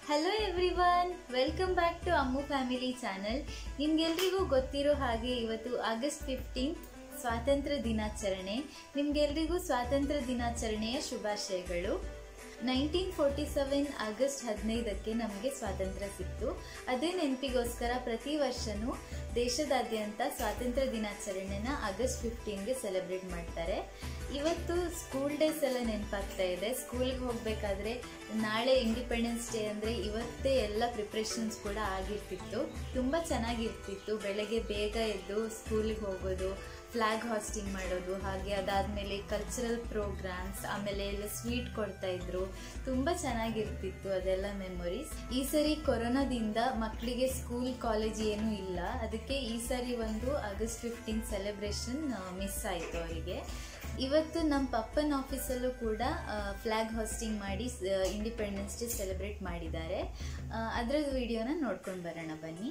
Hello everyone, welcome back to Ammu family channel. ನಿಮ್ಗೆಲ್ರಿಗೂ ಗೊತ್ತಿರೋ ಹಾಗೆ ಇವತ್ತು ಆಗಸ್ಟ್ 15 ಸ್ವಾತಂತ್ರ್ಯ ದಿನಾಚರಣೆ. ನಿಮ್ಗೆಲ್ರಿಗೂ ಸ್ವಾತಂತ್ರ್ಯ ದಿನಾಚರಣೆಯ ಶುಭಾಶಯಗಳು. 1947 ಆಗಸ್ಟ್ 15ಕ್ಕೆ ನಮಗೆ ಸ್ವಾತಂತ್ರ್ಯ ಸಿಕ್ತು. ಅದೇ ನೆನಪಿಗೋಸ್ಕರ ಪ್ರತಿ ವರ್ಷನೂ ದೇಶದಾದ್ಯಂತ ಸ್ವಾತಂತ್ರ್ಯ ದಿನಾಚರಣೆನ ಆಗಸ್ಟ್ 15ಗೆ ಸೆಲೆಬ್ರೇಟ್ ಮಾಡ್ತಾರೆ. ಇವತ್ತು ಸ್ಕೂಲ್ ಡೇಸ್ ಎಲ್ಲ ನೆನಪಾಗ್ತಾ ಇದೆ. ಸ್ಕೂಲ್ಗೆ ಹೋಗಬೇಕಾದ್ರೆ ನಾಳೆ ಇಂಡಿಪೆಂಡೆನ್ಸ್ ಡೇ ಅಂದರೆ ಇವತ್ತೇ ಎಲ್ಲ ಪ್ರಿಪ್ರೇಷನ್ಸ್ ಕೂಡ ಆಗಿರ್ತಿತ್ತು. ತುಂಬ ಚೆನ್ನಾಗಿರ್ತಿತ್ತು. ಬೆಳಗ್ಗೆ ಬೇಗ ಎದ್ದು ಸ್ಕೂಲಿಗೆ ಹೋಗೋದು, ಫ್ಲಾಗ್ ಹಾಸ್ಟಿಂಗ್ ಮಾಡೋದು, ಹಾಗೆ ಅದಾದಮೇಲೆ ಕಲ್ಚರಲ್ ಪ್ರೋಗ್ರಾಮ್ಸ್, ಆಮೇಲೆ ಎಲ್ಲ ಸ್ವೀಟ್ ಕೊಡ್ತಾ ಇದ್ರು. ತುಂಬ ಚೆನ್ನಾಗಿರ್ತಿತ್ತು ಅದೆಲ್ಲ ಮೆಮೊರೀಸ್. ಈ ಸರಿ ಕೊರೋನಾದಿಂದ ಮಕ್ಕಳಿಗೆ ಸ್ಕೂಲ್ ಕಾಲೇಜ್ ಏನೂ ಇಲ್ಲ. ಅದಕ್ಕೆ ಈ ಸರಿ ಒಂದು ಆಗಸ್ಟ್ 15 ಸೆಲೆಬ್ರೇಷನ್ ಮಿಸ್ ಆಯಿತು ಅವರಿಗೆ. ಇವತ್ತು ನಮ್ಮ ಪಪ್ಪನ ಆಫೀಸಲ್ಲೂ ಕೂಡ ಫ್ಲಾಗ್ ಹಾಸ್ಟಿಂಗ್ ಮಾಡಿ ಇಂಡಿಪೆಂಡೆನ್ಸ್ ಡೇ ಸೆಲೆಬ್ರೇಟ್ ಮಾಡಿದ್ದಾರೆ. ಅದರ ವಿಡಿಯೋನ ನೋಡ್ಕೊಂಡು ಬರೋಣ ಬನ್ನಿ.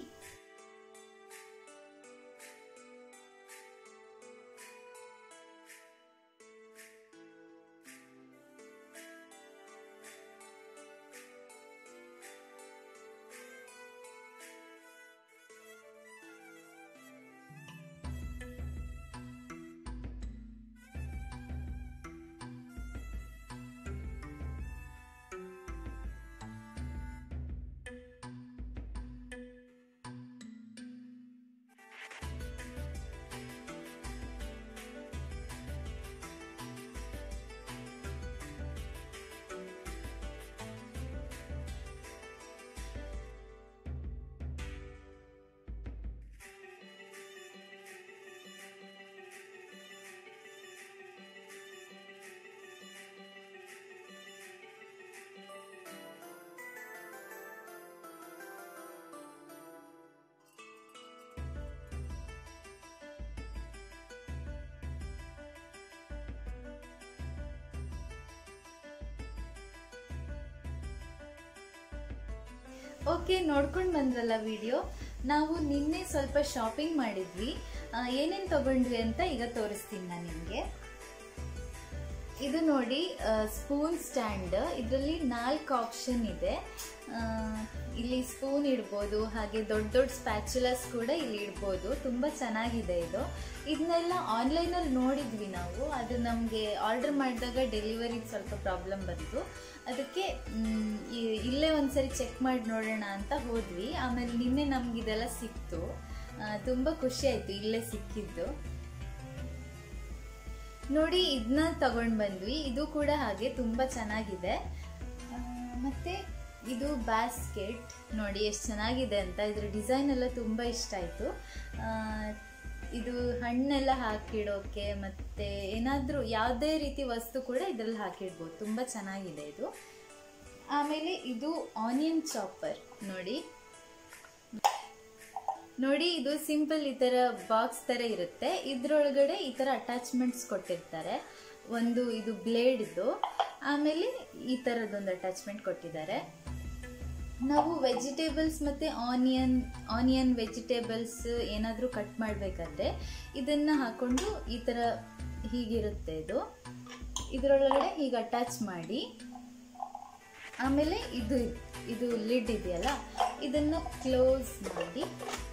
ಓಕೆ, ನೋಡ್ಕೊಂಡು ಬಂದ್ರಲ್ಲ ವಿಡಿಯೋ. ನಾವು ನಿನ್ನೆ ಸ್ವಲ್ಪ ಶಾಪಿಂಗ್ ಮಾಡಿದ್ವಿ. ಏನೇನು ತಗೊಂಡ್ವಿ ಅಂತ ಈಗ ತೋರಿಸ್ತೀನಿ ನಾನು ನಿಮಗೆ. ಇದು ನೋಡಿ, ಸ್ಪೂನ್ ಸ್ಟ್ಯಾಂಡ್. ಇದರಲ್ಲಿ 4 ಆಪ್ಷನ್ ಇದೆ. ಇಲ್ಲಿ ಸ್ಪೂನ್ ಇಡ್ಬೋದು, ಹಾಗೆ ದೊಡ್ಡ ದೊಡ್ಡ ಸ್ಪ್ಯಾಚುಲಸ್ ಕೂಡ ಇಲ್ಲಿ ಇಡ್ಬೋದು. ತುಂಬ ಚೆನ್ನಾಗಿದೆ ಇದು. ಇದನ್ನೆಲ್ಲ ಆನ್ಲೈನಲ್ಲಿ ನೋಡಿದ್ವಿ ನಾವು. ಅದು ನಮಗೆ ಆರ್ಡರ್ ಮಾಡಿದಾಗ ಡೆಲಿವರಿಗೆ ಸ್ವಲ್ಪ ಪ್ರಾಬ್ಲಮ್ ಬಂತು. ಅದಕ್ಕೆ ಇಲ್ಲೇ ಒಂದ್ಸರಿ ಚೆಕ್ ಮಾಡಿ ನೋಡೋಣ ಅಂತ ಹೋದ್ವಿ. ಆಮೇಲೆ ನಿನ್ನೆ ನಮ್ಗೆ ಇದೆಲ್ಲ ಸಿಕ್ತು. ತುಂಬ ಖುಷಿ ಆಯಿತು ಇಲ್ಲೇ ಸಿಕ್ಕಿದ್ದು. ನೋಡಿ, ಇದನ್ನ ತಗೊಂಡು ಬಂದ್ವಿ. ಇದು ಕೂಡ ಹಾಗೆ ತುಂಬ ಚೆನ್ನಾಗಿದೆ. ಮತ್ತೆ ಇದು ಬ್ಯಾಸ್ಕೆಟ್ ನೋಡಿ ಎಷ್ಟು ಚೆನ್ನಾಗಿದೆ ಅಂತ. ಇದ್ರ ಡಿಸೈನ್ ಎಲ್ಲ ತುಂಬ ಇಷ್ಟ ಆಯಿತು. ಇದು ಹಣ್ಣೆಲ್ಲ ಹಾಕಿಡೋಕೆ ಮತ್ತು ಏನಾದರೂ ಯಾವುದೇ ರೀತಿ ವಸ್ತು ಕೂಡ ಇದರಲ್ಲಿ ಹಾಕಿಡ್ಬೋದು. ತುಂಬ ಚೆನ್ನಾಗಿದೆ ಇದು. ಆಮೇಲೆ ಇದು ಆನಿಯನ್ ಚಾಪರ್ ನೋಡಿ, ಇದು ಸಿಂಪಲ್ ಈ ಥರ ಬಾಕ್ಸ್ ಥರ ಇರುತ್ತೆ. ಇದ್ರೊಳಗಡೆ ಈ ಥರ ಅಟ್ಯಾಚ್ಮೆಂಟ್ಸ್ ಕೊಟ್ಟಿರ್ತಾರೆ. ಒಂದು ಇದು ಬ್ಲೇಡ್ ಇದು, ಆಮೇಲೆ ಈ ಥರದೊಂದು ಅಟ್ಯಾಚ್ಮೆಂಟ್ ಕೊಟ್ಟಿದ್ದಾರೆ. ನಾವು ವೆಜಿಟೇಬಲ್ಸ್ ಮತ್ತು ಆನಿಯನ್ ವೆಜಿಟೇಬಲ್ಸ್ ಏನಾದರೂ ಕಟ್ ಮಾಡಬೇಕಾದ್ರೆ ಇದನ್ನು ಹಾಕ್ಕೊಂಡು ಈ ಥರ ಹೀಗಿರುತ್ತೆ ಇದು. ಇದರೊಳಗಡೆ ಹೀಗೆ ಅಟ್ಯಾಚ್ ಮಾಡಿ, ಆಮೇಲೆ ಇದು ಲಿಡ್ ಇದೆಯಲ್ಲ, ಇದನ್ನು ಕ್ಲೋಸ್ ಮಾಡಿ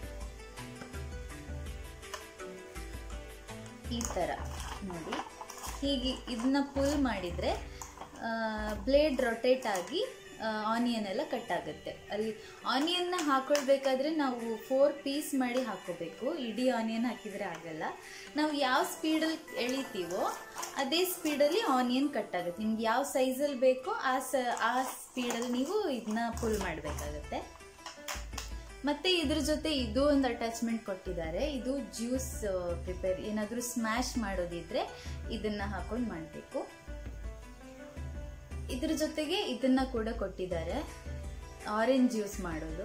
ಈ ಥರ ನೋಡಿ. ಹೀಗೆ ಇದನ್ನ ಪುಲ್ ಮಾಡಿದರೆ ಬ್ಲೇಡ್ ರೊಟೇಟ್ ಆಗಿ ಆನಿಯನ್ ಎಲ್ಲ ಕಟ್ ಆಗುತ್ತೆ. ಅಲ್ಲಿ ಆನಿಯನ್ನ ಹಾಕೊಳ್ಬೇಕಾದ್ರೆ ನಾವು 4 ಪೀಸ್ ಮಾಡಿ ಹಾಕೋಬೇಕು. ಇಡೀ ಆನಿಯನ್ ಹಾಕಿದರೆ ಆಗಲ್ಲ. ನಾವು ಯಾವ ಸ್ಪೀಡಲ್ಲಿ ಎಳಿತೀವೋ ಅದೇ ಸ್ಪೀಡಲ್ಲಿ ಆನಿಯನ್ ಕಟ್ ಆಗುತ್ತೆ. ನಿಮ್ಗೆ ಯಾವ ಸೈಜಲ್ಲಿ ಬೇಕೋ ಆ ಸ್ಪೀಡಲ್ಲಿ ನೀವು ಇದನ್ನ ಪುಲ್ ಮಾಡಬೇಕಾಗತ್ತೆ. ಮತ್ತು ಇದ್ರ ಜೊತೆ ಇದು ಒಂದು ಅಟ್ಯಾಚ್ಮೆಂಟ್ ಕೊಟ್ಟಿದ್ದಾರೆ. ಇದು ಜ್ಯೂಸ್ ಪ್ರಿಪೇರ್, ಏನಾದರೂ ಸ್ಮ್ಯಾಶ್ ಮಾಡೋದಿದ್ರೆ ಇದನ್ನು ಹಾಕೊಂಡು ಮಾಡಬೇಕು. ಇದ್ರ ಜೊತೆಗೆ ಇದನ್ನ ಕೂಡ ಕೊಟ್ಟಿದ್ದಾರೆ, ಆರೆಂಜ್ ಜ್ಯೂಸ್ ಮಾಡೋದು.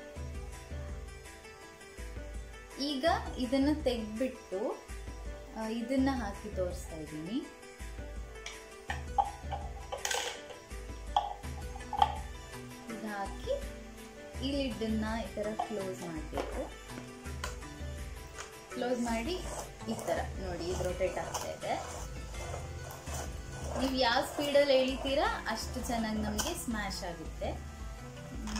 ಈಗ ಇದನ್ನ ತೆಗೆದ್ಬಿಟ್ಟು ಇದನ್ನ ಹಾಕಿ ತೋರಿಸ್ತಾ ಇದ್ದೀನಿ. ಇದು ಹಾಕಿ ಈ ಲಿಡ್ಡನ್ನ ಈ ಥರ ಕ್ಲೋಸ್ ಮಾಡಬೇಕು. ಕ್ಲೋಸ್ ಮಾಡಿ ಈ ಥರ ನೋಡಿ, ಇದು ರೊಟೇಟ್ ಆಗ್ತಾ ಇದೆ. ನೀವು ಯಾವ ಸ್ಪೀಡಲ್ಲಿ ಎಳಿತೀರಾ ಅಷ್ಟು ಚೆನ್ನಾಗಿ ನಮಗೆ ಸ್ಮ್ಯಾಶ್ ಆಗುತ್ತೆ.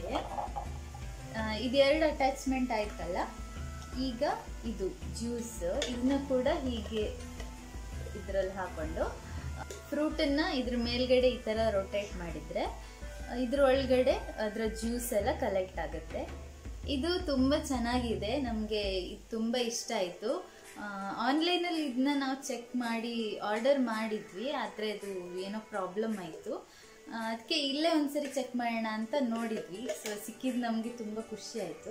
ನಮಗೆ. ಇದೆರಡು ಅಟ್ಯಾಚ್ಮೆಂಟ್ ಆಯ್ತಲ್ಲ, ಈಗ ಇದು ಜ್ಯೂಸ್ ಇದನ್ನ ಕೂಡ ಹೀಗೆ ಇದರಲ್ಲಿ ಹಾಕೊಂಡು ಫ್ರೂಟನ್ನ ಇದ್ರ ಮೇಲ್ಗಡೆ ಈ ಥರ ರೊಟೇಟ್ ಮಾಡಿದರೆ ಇದ್ರ ಒಳಗಡೆ ಅದರ ಜ್ಯೂಸ್ ಎಲ್ಲ ಕಲೆಕ್ಟ್ ಆಗುತ್ತೆ. ಇದು ತುಂಬ ಚೆನ್ನಾಗಿದೆ, ನಮಗೆ ಇದು ತುಂಬ ಇಷ್ಟ ಆಯಿತು. ಆನ್ಲೈನಲ್ಲಿ ಇದನ್ನ ನಾವು ಚೆಕ್ ಮಾಡಿ ಆರ್ಡರ್ ಮಾಡಿದ್ವಿ, ಆದರೆ ಅದು ಏನೋ ಪ್ರಾಬ್ಲಮ್ ಆಯಿತು. ಅದಕ್ಕೆ ಇಲ್ಲೇ ಒಂದ್ಸರಿ ಚೆಕ್ ಮಾಡೋಣ ಅಂತ ನೋಡಿದ್ವಿ. ಸೊ ಸಿಕ್ಕಿದ್ದು ನಮಗೆ ತುಂಬ ಖುಷಿ ಆಯಿತು.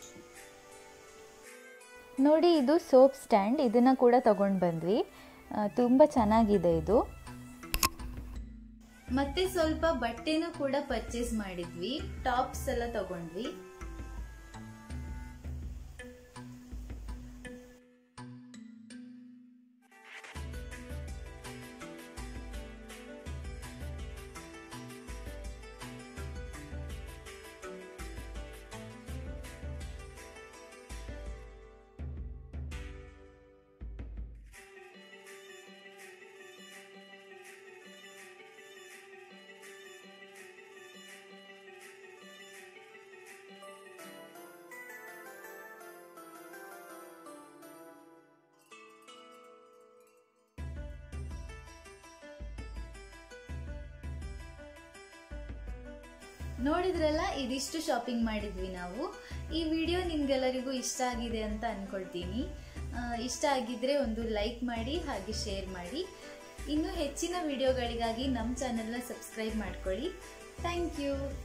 ನೋಡಿ, ಇದು ಸೋಪ್ ಸ್ಟ್ಯಾಂಡ್, ಇದನ್ನು ಕೂಡ ತಗೊಂಡು ಬಂದ್ವಿ. ತುಂಬ ಚೆನ್ನಾಗಿದೆ ಇದು. ಮತ್ತೆ ಸ್ವಲ್ಪ ಬಟ್ಟೆನೂ ಕೂಡ ಪರ್ಚೇಸ್ ಮಾಡಿದ್ವಿ, ಟಾಪ್ಸ್ ಎಲ್ಲ ತಗೊಂಡ್ವಿ. ನೋಡಿದ್ರಲ್ಲ, ಇದಿಷ್ಟು ಶಾಪಿಂಗ್ ಮಾಡಿದ್ವಿ ನಾವು. ಈ ವಿಡಿಯೋ ನಿಮ್ಗೆಲ್ಲರಿಗೂ ಇಷ್ಟ ಆಗಿದೆ ಅಂತ ಅನ್ಕೊಳ್ತೀನಿ. ಇಷ್ಟ ಆಗಿದ್ರೆ ಒಂದು ಲೈಕ್ ಮಾಡಿ, ಹಾಗೆ ಶೇರ್ ಮಾಡಿ. ಇನ್ನು ಹೆಚ್ಚಿನ ವಿಡಿಯೋಗಳಿಗಾಗಿ ನಮ್ಮ ಚಾನೆಲ್ನ ಸಬ್ಸ್ಕ್ರೈಬ್ ಮಾಡ್ಕೊಳ್ಳಿ. Thank you.